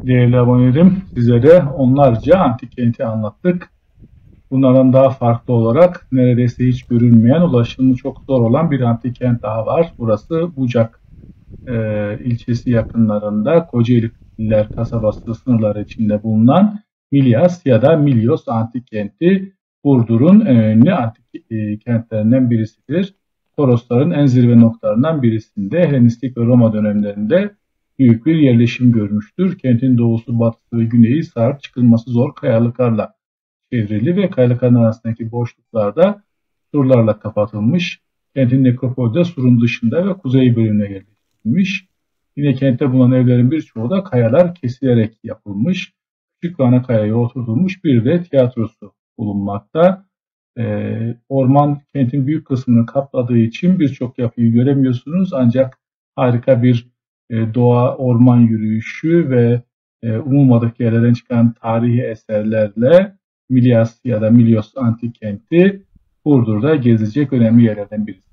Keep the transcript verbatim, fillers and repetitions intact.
Değerli abonelerim, sizlere onlarca antik kenti anlattık. Bunlardan daha farklı olarak neredeyse hiç görünmeyen, ulaşımı çok zor olan bir antik kent daha var. Burası Bucak e, ilçesi yakınlarında Kocaeliler kasabası sınırları içinde bulunan Milyas ya da Milyos antik kenti Burdur'un en önemli antik e, kentlerinden birisidir. Torosların en zirve noktalarından birisinde Helenistik ve Roma dönemlerinde büyük bir yerleşim görmüştür. Kentin doğusu, batısı ve güneyi sarıp çıkılması zor kayalıklarla çevrili ve kayalıkların arasındaki boşluklarda surlarla kapatılmış. Kentin nekropolü de surun dışında ve kuzey bölümüne yerleştirilmiş. Yine kentte bulunan evlerin birçoğu da kayalar kesilerek yapılmış. Küçük ve ana kayaya oturtulmuş bir de tiyatrosu bulunmakta. Ee, orman kentin büyük kısmını kapladığı için birçok yapıyı göremiyorsunuz. Ancak harika bir e, doğa, orman yürüyüşü ve e, umulmadık yerlerden çıkan tarihi eserlerle Milyas ya da Milyos antik kenti Burdur'da gezilecek önemli yerlerden birisi.